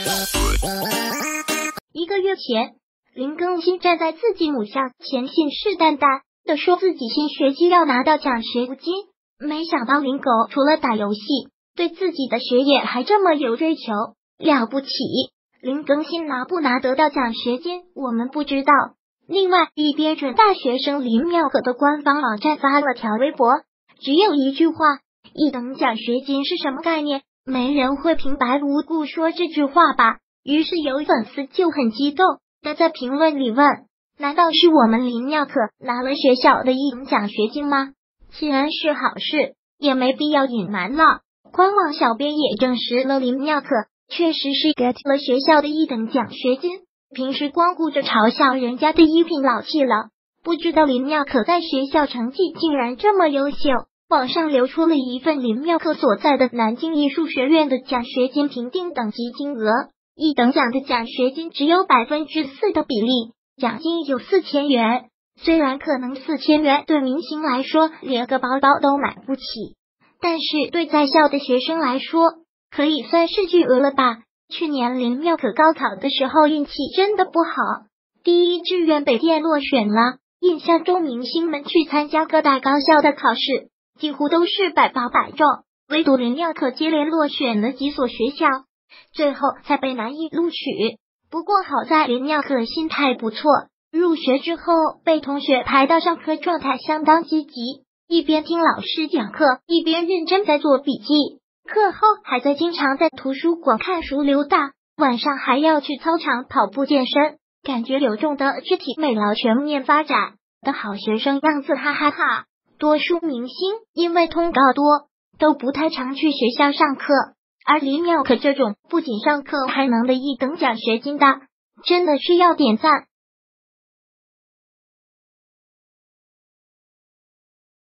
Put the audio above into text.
1个月前，林更新站在自己母校前，信誓旦旦的说自己新学期要拿到奖学金。没想到林狗除了打游戏，对自己的学业还这么有追求，了不起。林更新拿不拿得到奖学金，我们不知道。另外，一边准大学生林妙可的官方网站发了条微博，只有一句话：一等奖学金是什么概念？没人会平白无故说这句话吧。于是有粉丝就很激动的在评论里问：难道是我们林妙可拿了学校的一等奖学金吗？既然是好事，也没必要隐瞒了。官网小编也证实了林妙可确实是 get 了学校的一等奖学金，平时光顾着嘲笑人家的一品老气了，不知道林妙可在学校成绩竟然这么优秀。网上流出了一份林妙可所在的南京艺术学院的奖学金评定等级金额，一等奖的奖学金只有 4% 的比例，奖金有4000元。虽然可能4000元对明星来说连个包包都买不起，但是对在校的学生来说可以算是巨额了吧。去年林妙可高考的时候运气真的不好，第一志愿北电落选了。印象中明星们去参加各大高校的考试几乎都是百发百中，唯独林妙可接连落选了几所学校，最后才被南艺录取。不过好在林妙可心态不错，入学之后被同学排到上课状态相当积极，一边听老师讲课，一边认真在做笔记，课后还在经常在图书馆看书溜达，晚上还要去操场跑步健身，感觉有种的肢体美劳全面发展的好学生样子，哈哈哈。多数明星因为通告多，都不太常去学校上课，而林妙可这种不仅上课还能的一等奖学金的，真的是要点赞。